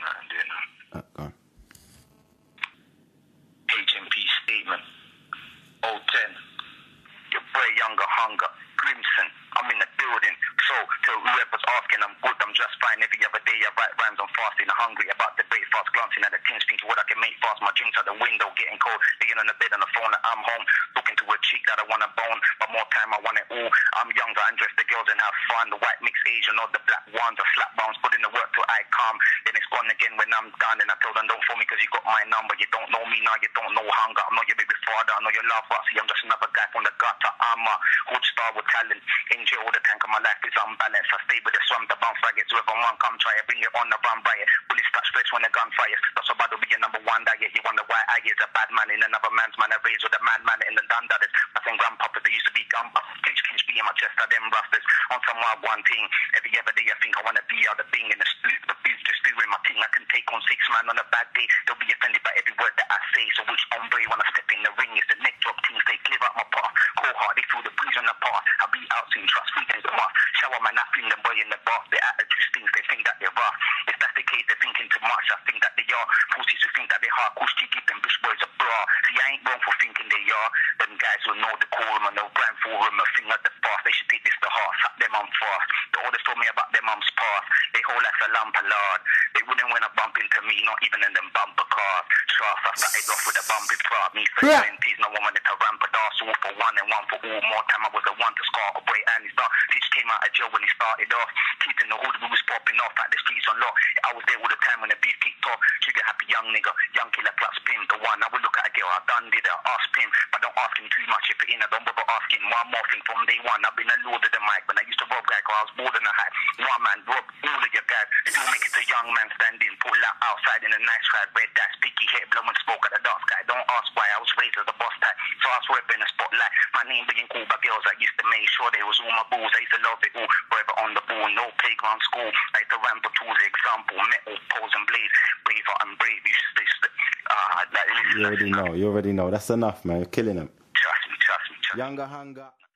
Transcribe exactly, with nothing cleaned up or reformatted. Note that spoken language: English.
I'm doing that. Uh, go on. H M P statement. oh ten. Your boy Younger Hunger. Crimson. I'm in the building. So, to whoever's asking, I'm good, I'm just fine. Every other day I write rhymes, I'm fasting, I'm hungry, about to break fast, glancing at the things, thinking what I can make fast. My drinks out the window, getting cold, laying on the bed on the phone, I'm home, looking to a chick that I want to bone, but more time I want it all. I'm younger, undress the girls and have fun, the white mixed Asian or the black ones, the slap bounce, put in the work till I come, then it's gone again when I'm done, and I tell them don't phone me because you got my number, you don't know me now, you don't know Hunger, I'm not your baby father, I know your love, but see, I'm just another guy from the gutter, I'm a hood star with talent, in jail all the tank of my life is unbalanced, I stay with the swamp, the bounce faggots, whoever want come try it, bring it on the run riot, bullets start straight when the gun fires, that's about to be your number one diet, you wonder why I is a bad man in another man's man, I raised with a madman in the done that is, nothing grandpapa, they used to be gun, cage cage be in my chest, of them rusters, on some wild one thing, every other day I think I want to be out the bing in the street, the beef just doing my thing, I can take on six man on a bad day, they'll be offended by every word that I say, so which hombre when I step in the ring, is the neck drop things, they clear out my path, cold heart, they feel the breeze on the path, I be out seeing trust, free things a month, shower man, I fling the boy in the bath, their attitude stinks, they think that they're rough, if that's the case, they're thinking too much, I think that they are, pussies who think that they're hard, kush give them bitch boys a bra, see I ain't wrong for thinking they are, them guys will know the quorum and they'll brand for them, a thing at the past, they should take this to heart, fuck them I'm fast, the orders told me about their mum's past, they hold like a lamp of lard, they wouldn't wanna bump into me, not even in them bumper cars, trust, I started off with a bumpy part, me for Yeah. twenties, no one wanted to ramp a dance, all for one and one for all, more time I was the one to scar a boy and he start, Teach came out of jail when he started off, kids in the hood, we was popping off at the streets on lock, I was there all the time when the beef kicked off, trigger happy young nigga, young killer plus pimp, the one, I would look at a girl, I done did it, I asked him, but don't ask him too much, if it in, I don't bother asking, one more thing from day one, I've been a lord of the mic, when I used to rob guy, cause I was bored and I had, one man, rob all of your guys, still make it a young man standing, pull out outside in a nice crowd, red dash, picky head, blowing smoke at the dark sky, don't ask why, I was raised as a boss type, so I was in the spotlight, my name being called by girls, I used to make sure they was all my balls, I used to love it all, forever on the ball, no playground school, I used to ramp a tools, example, metal, poles and blades, brave heart and brave, you should stay, ah, uh, like, You already know, you already know, that's enough man, you're killing them. Trust me, trust me, trust me. Younger Hunger.